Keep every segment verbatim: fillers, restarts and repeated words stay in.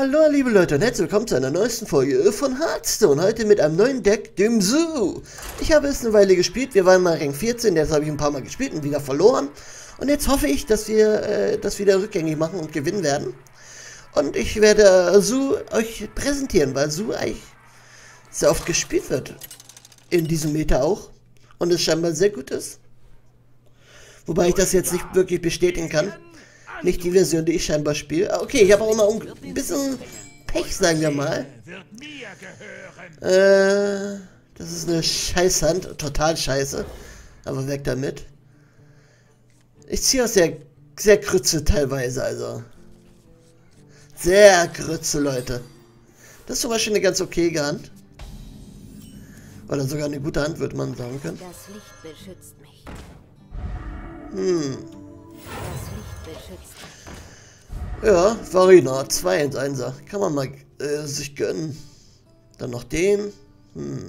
Hallo liebe Leute und herzlich willkommen zu einer neuesten Folge von Hearthstone. Heute mit einem neuen Deck, dem Zoo. Ich habe es eine Weile gespielt, wir waren mal Rang vierzehn, jetzt habe ich ein paar Mal gespielt und wieder verloren. Und jetzt hoffe ich, dass wir äh, das wieder rückgängig machen und gewinnen werden. Und ich werde Zoo euch präsentieren, weil Zoo eigentlich sehr oft gespielt wird. In diesem Meta auch. Und es scheinbar sehr gut ist. Wobei ich das jetzt nicht wirklich bestätigen kann. Nicht die Version, die ich scheinbar spiele. Okay, ich habe auch noch ein bisschen Pech, sagen wir mal. Äh, das ist eine Scheißhand. Total scheiße. Aber weg damit. Ich ziehe auch sehr, sehr Grütze teilweise, also. Sehr Grütze, Leute. Das ist zum Beispiel eine ganz okay Hand. Oder sogar eine gute Hand, würde man sagen können. Das Licht beschützt mich. Hm. Das Licht beschützt mich. Ja, Varina, zwei ins Einser. Kann man mal äh, sich gönnen. Dann noch den. Hm.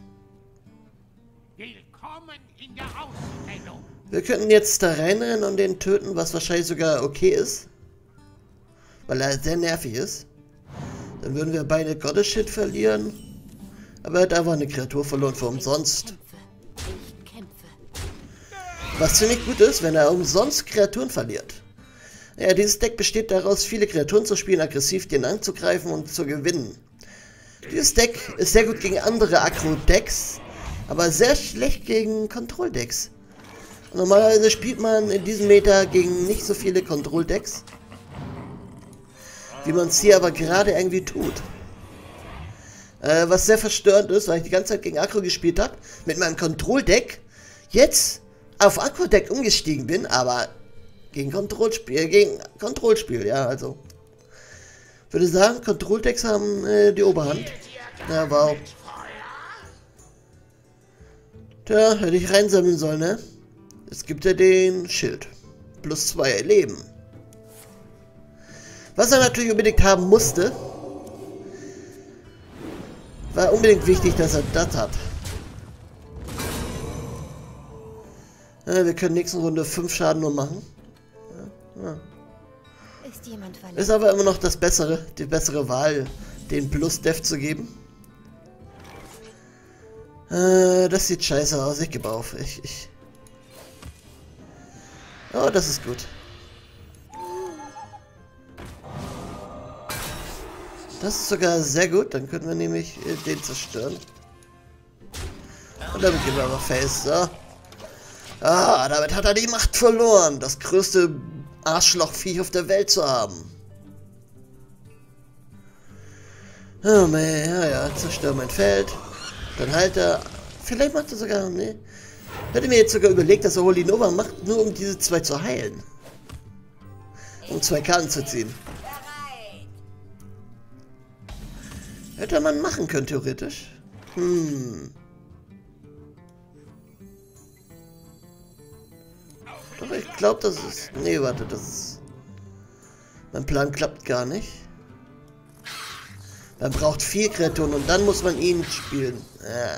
Willkommen in der Ausstellung. Wir könnten jetzt da reinrennen und den töten, was wahrscheinlich sogar okay ist. Weil er sehr nervig ist. Dann würden wir beide Goddess Shit verlieren. Aber er hat einfach eine Kreatur verloren für umsonst. Ich kämpfe. Ich kämpfe. Was ziemlich gut ist, wenn er umsonst Kreaturen verliert. Ja, dieses Deck besteht daraus, viele Kreaturen zu spielen, aggressiv den anzugreifen und zu gewinnen. Dieses Deck ist sehr gut gegen andere Aggro-Decks, aber sehr schlecht gegen Control-Decks. Normalerweise spielt man in diesem Meta gegen nicht so viele Control-Decks, wie man es hier aber gerade irgendwie tut. Äh, was sehr verstörend ist, weil ich die ganze Zeit gegen Aggro gespielt habe, mit meinem Control-Deck, jetzt auf Aggro-Deck umgestiegen bin, aber gegen Kontrollspiel, gegen Kontrollspiel, ja, also. Würde sagen, Kontrolldecks haben äh, die Oberhand. Ja, wow. Tja, hätte ich reinsammeln sollen, ne? Jetzt gibt er den Schild. Plus zwei Leben. Was er natürlich unbedingt haben musste, war unbedingt wichtig, dass er das hat. Ja, wir können nächsten Runde fünf Schaden nur machen. Ja. Ist jemand verletzt? Ist aber immer noch das bessere, die bessere Wahl, den Plus Def zu geben. Äh, das sieht scheiße aus. Ich gebe auf. Ich, ich. Oh, das ist gut. Das ist sogar sehr gut. Dann können wir nämlich äh, den zerstören. Und damit gehen wir aber Face. So. Ah, damit hat er die Macht verloren. Das größte Arschlochviech auf der Welt zu haben. Oh man, ja, ja, zerstör mein Feld. Dann halt er. Vielleicht macht er sogar. Ne. Hätte mir jetzt sogar überlegt, dass er Holy Nova macht, nur um diese zwei zu heilen. Um zwei Karten zu ziehen. Hätte man machen können, theoretisch. Hm. Doch, ich glaube, das ist... Nee, warte, das ist... Mein Plan klappt gar nicht. Man braucht vier Kreaturen und dann muss man ihn spielen. Ja.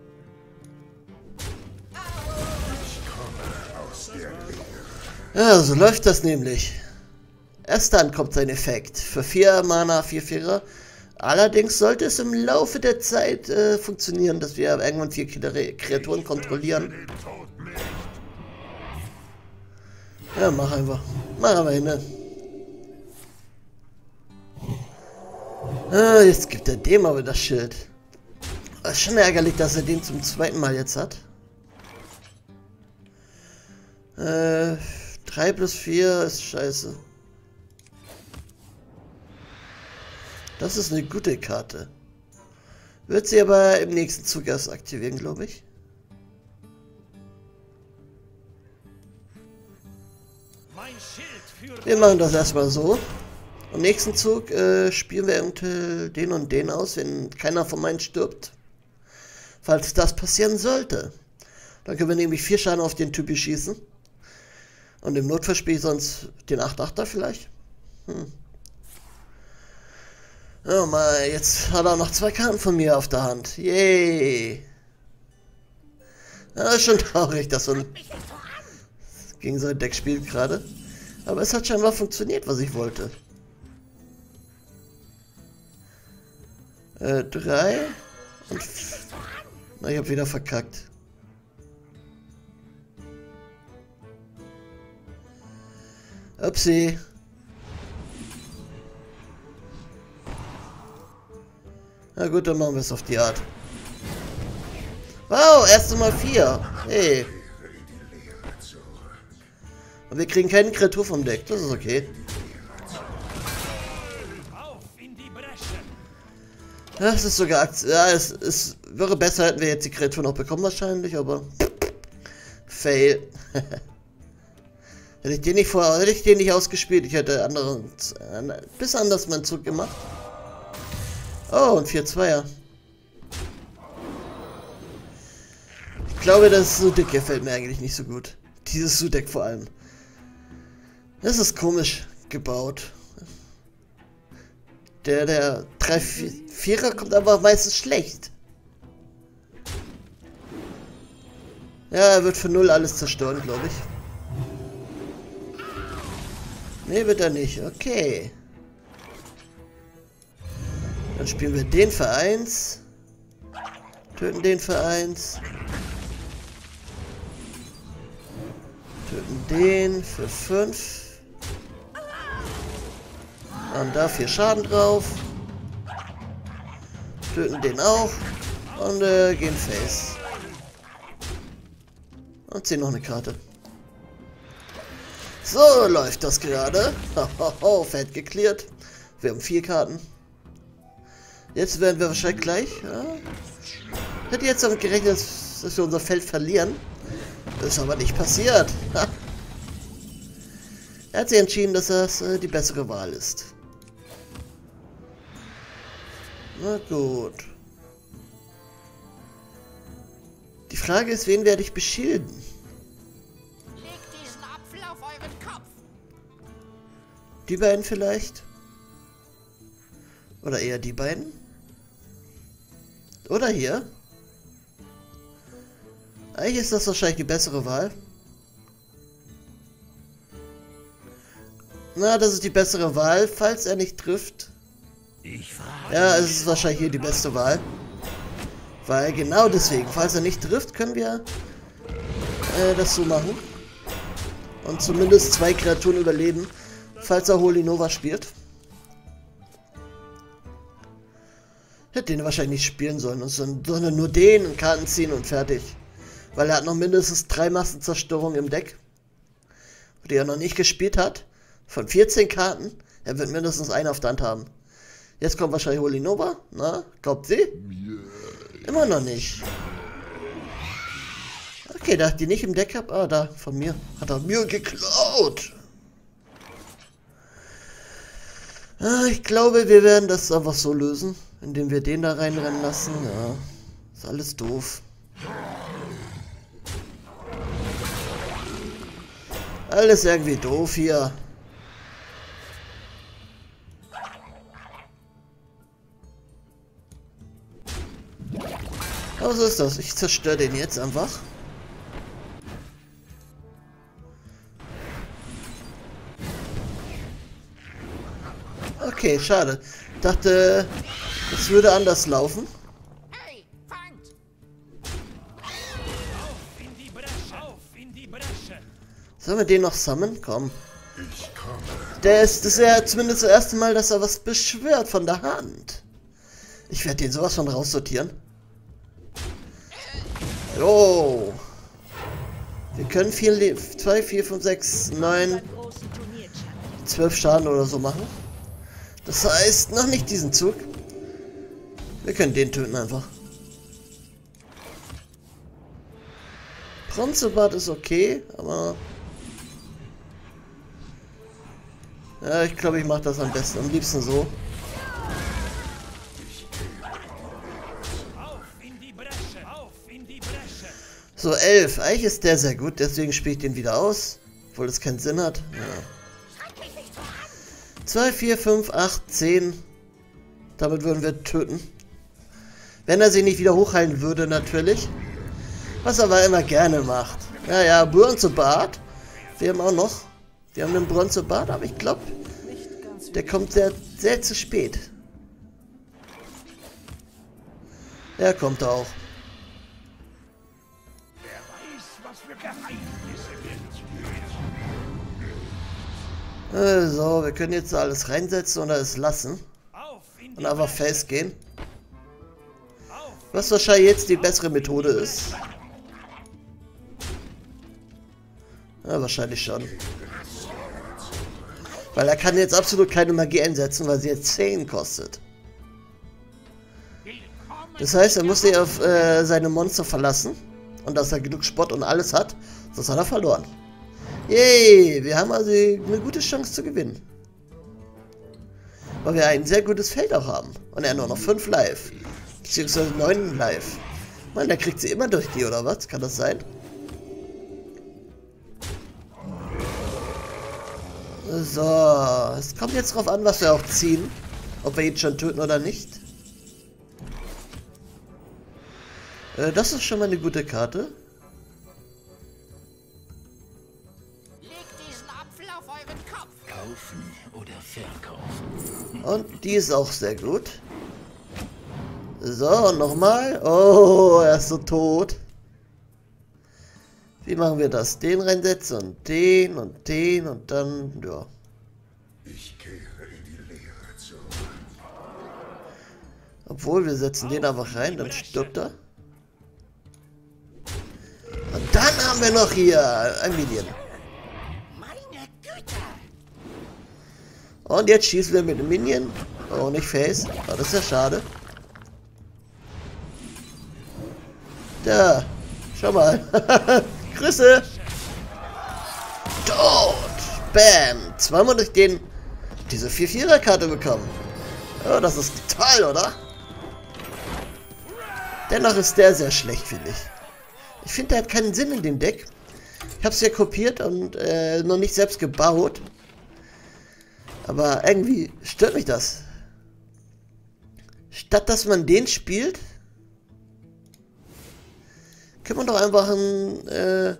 Ja, so läuft das nämlich. Erst dann kommt sein Effekt. Für vier Mana, vier Vierer. Allerdings sollte es im Laufe der Zeit äh, funktionieren, dass wir irgendwann vier Kreaturen kontrollieren. Ja, mach einfach. Mach aber hin. Ne? Ah, jetzt gibt er dem aber das Schild. Das ist schon ärgerlich, dass er den zum zweiten Mal jetzt hat. Äh, drei plus vier ist scheiße. Das ist eine gute Karte. Wird sie aber im nächsten Zug erst aktivieren, glaube ich. Wir machen das erstmal so. Im nächsten Zug äh, spielen wir eventuell den und den aus, wenn keiner von meinen stirbt. Falls das passieren sollte. Dann können wir nämlich vier Schaden auf den Typi schießen. Und im Notfall spiele ich sonst den acht achter vielleicht. Hm. Oh mal, jetzt hat er noch zwei Karten von mir auf der Hand. Yay! Ja, ist schon traurig, dass so ein gegen so ein Deck spielt gerade. Aber es hat scheinbar funktioniert, was ich wollte. Äh, drei. Und... Na, ich hab wieder verkackt. Upsi. Na gut, dann machen wir es auf die Art. Wow, erst mal vier. Hey. Und wir kriegen keine Kreatur vom Deck. Das ist okay. Das ist sogar... Ja, es, es wäre besser, hätten wir jetzt die Kreatur noch bekommen wahrscheinlich, aber... Fail. Hätte ich den nicht vor, hätte ich den nicht ausgespielt, ich hätte anderen... Äh, bis anders meinen Zug gemacht. Oh, und vier Zweier. Ich glaube, das Sudeck gefällt mir eigentlich nicht so gut. Dieses Sudeck vor allem. Das ist komisch gebaut. Der, der drei Vierer kommt aber meistens schlecht. Ja, er wird für null alles zerstören, glaube ich. Nee, wird er nicht. Okay. Dann spielen wir den für eins. Töten den für eins. Töten den für fünf. Und da vier Schaden drauf. Töten den auch. Und äh, gehen Face. Und ziehen noch eine Karte. So läuft das gerade. Hohoho, fett geklärt. Wir haben vier Karten. Jetzt werden wir wahrscheinlich gleich. Ja, hätte jetzt damit gerechnet, dass wir unser Feld verlieren. Das ist aber nicht passiert. Er hat sich entschieden, dass das äh, die bessere Wahl ist. Na gut. Die Frage ist, wen werde ich beschilden? Legt diesen Apfel auf euren Kopf. Die beiden vielleicht? Oder eher die beiden? Oder hier? Eigentlich ist das wahrscheinlich die bessere Wahl. Na, das ist die bessere Wahl, falls er nicht trifft. Ja, es ist wahrscheinlich hier die beste Wahl. Weil genau deswegen, falls er nicht trifft, können wir äh, das so machen. Und zumindest zwei Kreaturen überleben, falls er Holy Nova spielt. Hätte den wahrscheinlich nicht spielen sollen, sondern nur den und Karten ziehen und fertig. Weil er hat noch mindestens drei Massenzerstörungen im Deck, die er noch nicht gespielt hat. Von vierzehn Karten, er wird mindestens eine auf der Hand haben. Jetzt kommt wahrscheinlich Holy Nova. Na, glaubt sie? Immer noch nicht. Okay, da ich die nicht im Deck habe. Ah, da, von mir. Hat er mir geklaut. Ah, ich glaube, wir werden das einfach so lösen, indem wir den da reinrennen lassen. Ja, ist alles doof. Alles irgendwie doof hier. Aber so ist das. Ich zerstöre den jetzt einfach. Okay, schade. Ich dachte, es würde anders laufen. Hey, fangt! Auf in die Bresche! Auf in die Bresche! Sollen wir den noch summonen? Komm. Der ist, das ist ja zumindest das erste Mal, dass er was beschwört von der Hand. Ich werde den sowas von raussortieren. Jo. Wir können vier, zwei, vier, fünf, sechs, neun, zwölf Schaden oder so machen. Das heißt, noch nicht diesen Zug. Wir können den töten einfach. Bronzebart ist okay, aber... Ja, ich glaube, ich mache das am besten, am liebsten so. So, elf. Eigentlich ist der sehr gut, deswegen spiele ich den wieder aus. Obwohl das keinen Sinn hat. Ja. zwei, vier, fünf, acht, zehn. Damit würden wir töten. Wenn er sich nicht wieder hochheilen würde, natürlich. Was er aber immer gerne macht. Ja, ja, Bronzebart. Wir haben auch noch. Wir haben einen Bronzebart, aber ich glaube, der kommt sehr, sehr zu spät. Er kommt auch. Wer weiß, was für Geheimnisse wir Äh, so, wir können jetzt alles reinsetzen oder es lassen. Auf in die Und einfach Bresche. festgehen. Auf. Was wahrscheinlich jetzt die bessere Methode ist. Ja, wahrscheinlich schon. Weil er kann jetzt absolut keine Magie einsetzen, weil sie jetzt zehn kostet. Das heißt, er muss sich auf äh, seine Monster verlassen. Und dass er genug Spott und alles hat, sonst hat er verloren. Yay, wir haben also eine gute Chance zu gewinnen. Weil wir ein sehr gutes Feld auch haben. Und er nur noch fünf live. Beziehungsweise neun live. Mann, der kriegt sie immer durch die, oder was? Kann das sein? So, es kommt jetzt drauf an, was wir auch ziehen. Ob wir ihn schon töten oder nicht. Äh, das ist schon mal eine gute Karte. Legt diesen Apfel auf euren Kopf. Kaufen oder verkaufen. Und die ist auch sehr gut. So, nochmal. Oh, er ist so tot. Wie machen wir das? Den reinsetzen und den und den und dann, ja. Ich kehre in die Leere zurück. Obwohl, wir setzen den einfach rein, dann stirbt er. Und dann haben wir noch hier ein Minion. Meine Güte. Und jetzt schießen wir mit dem Minion. Oh, nicht Face. Oh, das ist ja schade. Da. Schau mal. Grüße. Tot. Bam. Zweimal durch den diese vier Vierer Karte bekommen. Oh, das ist toll, oder? Dennoch ist der sehr schlecht, finde ich. Ich finde, der hat keinen Sinn in dem Deck. Ich habe es ja kopiert und äh, noch nicht selbst gebaut. Aber irgendwie stört mich das. Statt dass man den spielt, kann man doch einfach ein äh,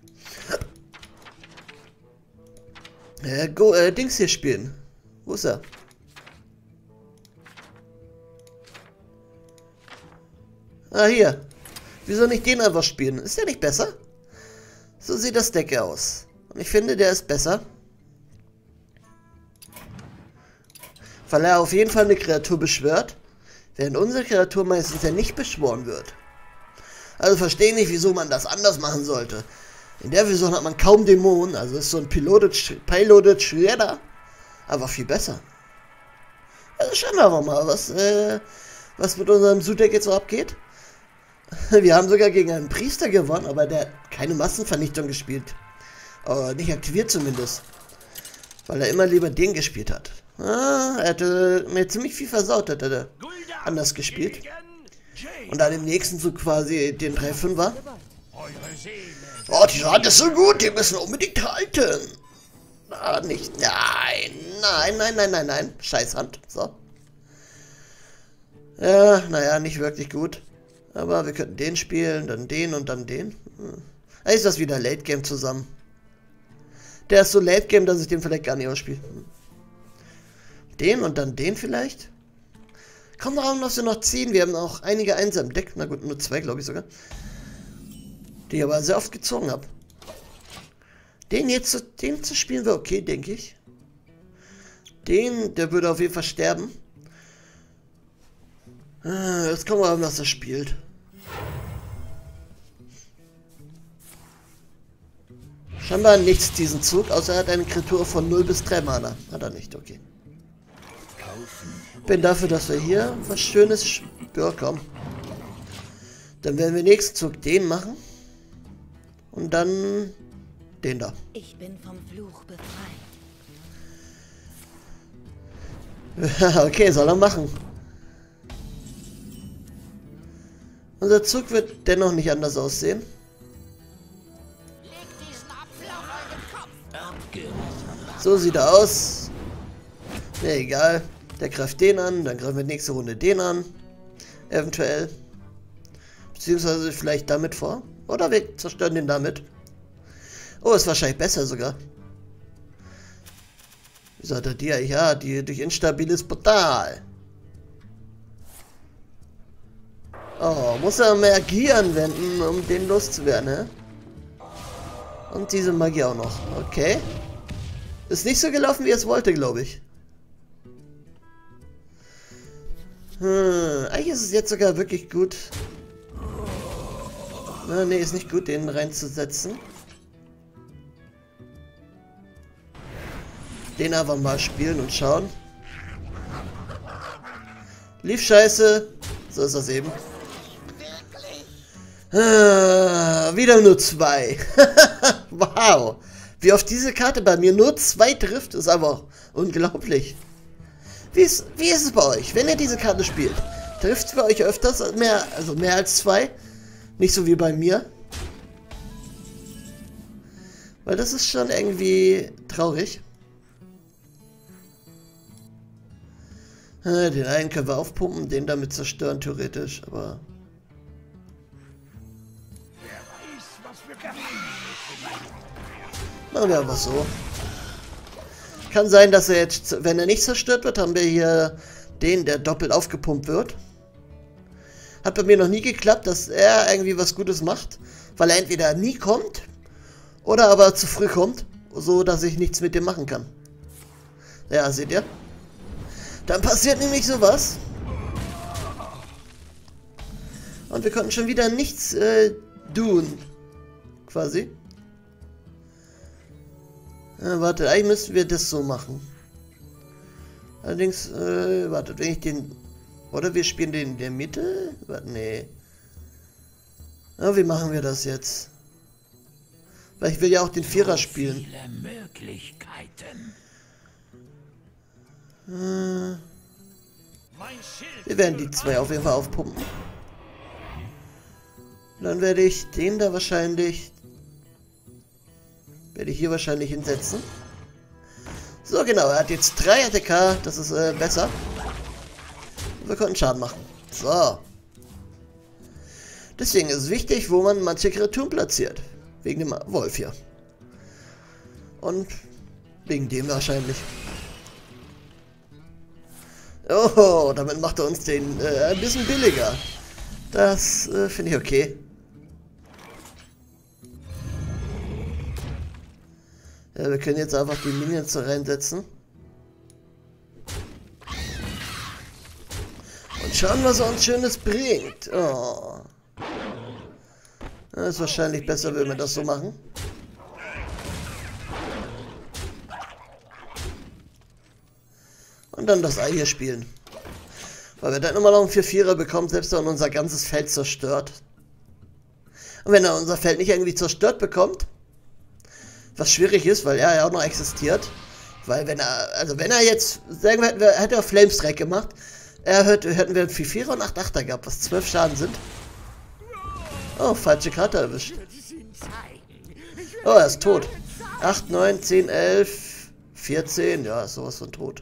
äh, Go, äh, Dings hier spielen. Wo ist er? Ah, hier. Wieso nicht den einfach spielen? Ist der nicht besser? So sieht das Deck aus. Und ich finde, der ist besser. Weil er auf jeden Fall eine Kreatur beschwört, während unsere Kreatur meistens ja nicht beschworen wird. Also verstehe nicht, wieso man das anders machen sollte. In der Version hat man kaum Dämonen, also ist so ein Piloted, Piloted Shredder, aber viel besser. Also schauen wir aber mal, was, äh, was mit unserem Sudeck jetzt so abgeht. Wir haben sogar gegen einen Priester gewonnen, aber der hat keine Massenvernichtung gespielt. Aber nicht aktiviert zumindest. Weil er immer lieber den gespielt hat. Ah, er hätte mir ziemlich viel versaut, hätte er anders gespielt. Und dann im nächsten Zug quasi den drei fünfer. Oh, die Hand ist so gut, die müssen unbedingt halten. Ah, nicht. Nein, nein, nein, nein, nein, nein. Scheiß Hand. So. Ja, naja, nicht wirklich gut. Aber wir könnten den spielen, dann den und dann den. Hm. Da ist das wieder Late Game zusammen. Der ist so Late Game, dass ich den vielleicht gar nicht ausspiele. Hm. Den und dann den vielleicht. Kommt doch an, was wir noch ziehen. Wir haben auch einige Einser im Deck. Na gut, nur zwei, glaube ich sogar. Die ich aber sehr oft gezogen habe. Den jetzt zu, den zu spielen wäre okay, denke ich. Den, der würde auf jeden Fall sterben. Jetzt gucken wir mal, was er spielt. Scheinbar nichts diesen Zug, außer er hat eine Kreatur von null bis drei Mana. Hat er nicht, okay. Bin dafür, dass wir hier was Schönes... Ja, komm. Dann werden wir nächsten Zug den machen. Und dann... den da. Ich bin vom Fluch befreit. Okay, soll er machen. Unser Zug wird dennoch nicht anders aussehen. Legt diesen Apfel auf euren Kopf. So sieht er aus. Ne, egal. Der greift den an, dann greifen wir nächste Runde den an. Eventuell. Beziehungsweise vielleicht damit vor. Oder wir zerstören den damit. Oh, ist wahrscheinlich besser sogar. Wieso hat er die? Ja, die durch instabiles Portal. Oh, muss er Magie anwenden, um den loszuwerden, ne? Und diese Magie auch noch. Okay. Ist nicht so gelaufen, wie er es wollte, glaube ich. Hm, eigentlich ist es jetzt sogar wirklich gut. Na, nee, ist nicht gut, den reinzusetzen. Den aber mal spielen und schauen. Lief scheiße. So ist das eben. Ah, wieder nur zwei. Wow. Wie oft diese Karte bei mir nur zwei trifft, ist aber unglaublich. Wie ist, wie ist es bei euch, wenn ihr diese Karte spielt? Trifft es bei euch öfters mehr, also mehr als zwei? Nicht so wie bei mir? Weil das ist schon irgendwie traurig. Den einen können wir aufpumpen, den damit zerstören, theoretisch, aber... Machen wir einfach so. Kann sein, dass er jetzt, wenn er nicht zerstört wird, haben wir hier den, der doppelt aufgepumpt wird. Hat bei mir noch nie geklappt, dass er irgendwie was Gutes macht, weil er entweder nie kommt oder aber zu früh kommt, so dass ich nichts mit dem machen kann. Ja, seht ihr? Dann passiert nämlich sowas. Und wir konnten schon wieder nichts äh, tun. Quasi. Ja, warte, eigentlich müssten wir das so machen. Allerdings, äh, wartet, wenn ich den... Oder wir spielen den in der Mitte? Warte, nee. Ja, wie machen wir das jetzt? Weil ich will ja auch den Vierer spielen. Viele Möglichkeiten. Äh, wir werden die zwei auf jeden Fall aufpumpen. Dann werde ich den da wahrscheinlich... Werde ich hier wahrscheinlich hinsetzen. So, genau. Er hat jetzt drei A T K. Das ist äh, besser. Wir konnten Schaden machen. So. Deswegen ist es wichtig, wo man manche Kreaturen platziert. Wegen dem Wolf hier. Und wegen dem wahrscheinlich. Oh, damit macht er uns den äh, ein bisschen billiger. Das äh, finde ich okay. Ja, wir können jetzt einfach die Minions da reinsetzen. Und schauen, was er uns Schönes bringt. Oh. Das ist wahrscheinlich besser, wenn wir das so machen. Und dann das Ei hier spielen. Weil wir dann immer noch einen vier vierer bekommen, selbst wenn er unser ganzes Feld zerstört. Und wenn er unser Feld nicht irgendwie zerstört bekommt, was schwierig ist, weil er ja auch noch existiert. Weil wenn er, also wenn er jetzt, sagen wir, hätte, hätte er Flamestrike gemacht, er hätte, hätten wir einen vier vierer und acht achter gehabt, was zwölf Schaden sind. Oh, falsche Karte erwischt. Oh, er ist tot. acht, neun, zehn, elf, vierzehn, ja, ist sowas von tot.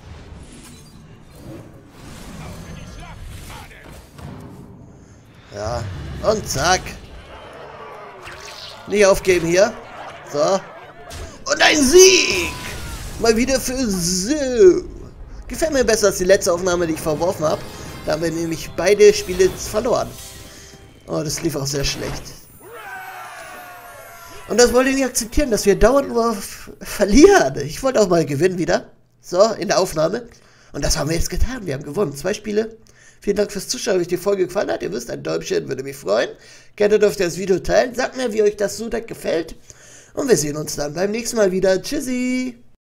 Ja, und zack. Nicht aufgeben hier. So. Und ein Sieg! Mal wieder für so. Gefällt mir besser als die letzte Aufnahme, die ich verworfen habe. Da haben wir nämlich beide Spiele verloren. Oh, das lief auch sehr schlecht. Und das wollte ich nicht akzeptieren, dass wir dauernd nur verlieren. Ich wollte auch mal gewinnen wieder. So, in der Aufnahme. Und das haben wir jetzt getan. Wir haben gewonnen. Zwei Spiele. Vielen Dank fürs Zuschauen. Wenn euch die Folge gefallen hat, ihr wisst, ein Däumchen würde mich freuen. Gerne dürft ihr das Video teilen. Sagt mir, wie euch das so gefällt. Und wir sehen uns dann beim nächsten Mal wieder. Tschüssi!